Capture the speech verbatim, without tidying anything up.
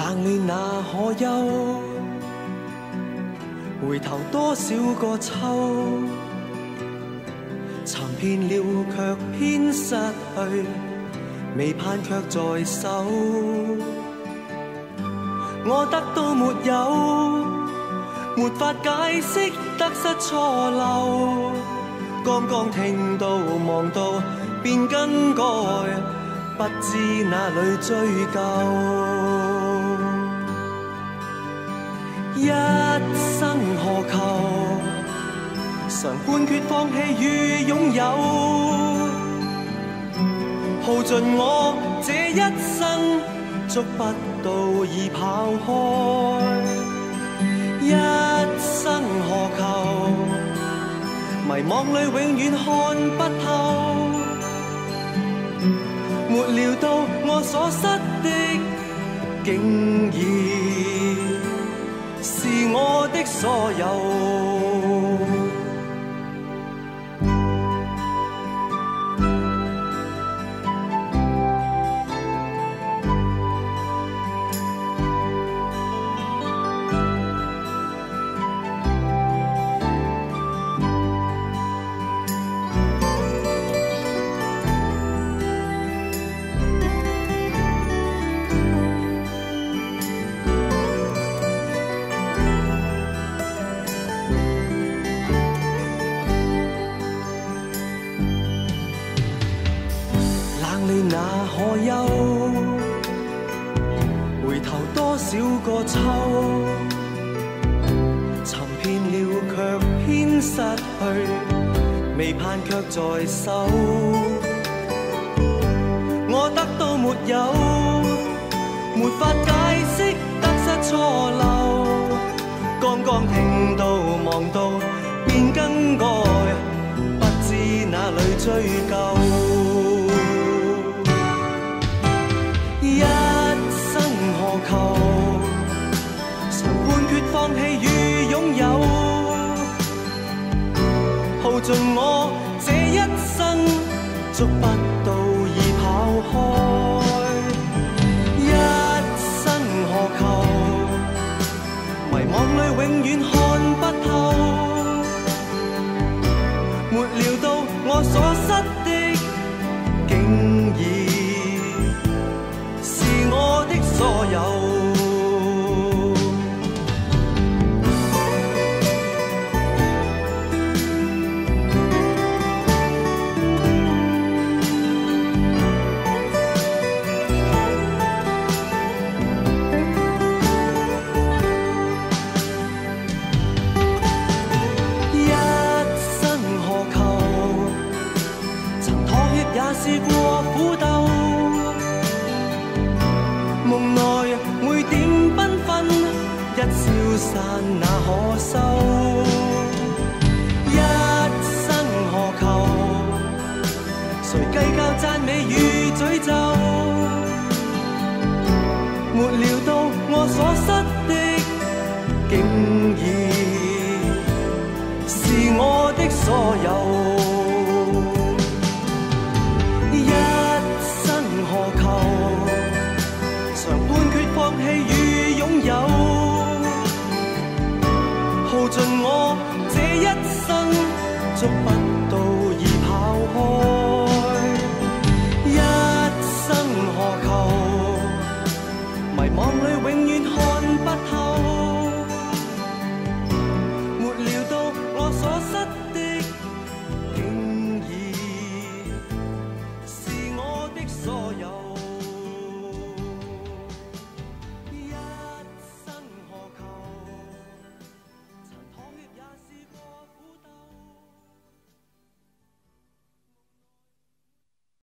冷暖那可休？回頭多少個秋，尋遍了卻偏失去，未盼卻在手。我得到沒有，沒法解釋得失錯漏。剛剛聽到望到便更改，不知哪裏追究。一生何求？常判決放棄與擁有，耗盡我這一生，捉不到已跑開。一生何求？迷惘裏永遠看不透，沒料到我所失的，竟然是我的所有。那可休？回頭多少個秋，尋遍了卻偏失去，未盼卻在手。我得到沒有，沒法解釋得失錯漏。剛剛聽到望到便更改，不知哪裏追究。一生何求？常判決放棄與擁有，耗盡我這一生，捉不到已跑開。一生何求？迷惘裏永遠看不透，沒料到我所失的，竟然我的所有。一生何求？曾妥協也試過苦鬥，夢內每點繽紛，一消散那可收？一生何求？誰計較讚美與詛咒？沒料到我所失的，竟然是我的所有。一生何求？常判決放棄與擁有，耗盡我這一生，捉不到已跑開。